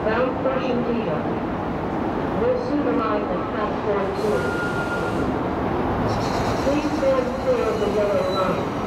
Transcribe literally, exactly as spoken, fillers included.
bound for Shantia. Will soon arrive at platform two. Please stand clear of the yellow line.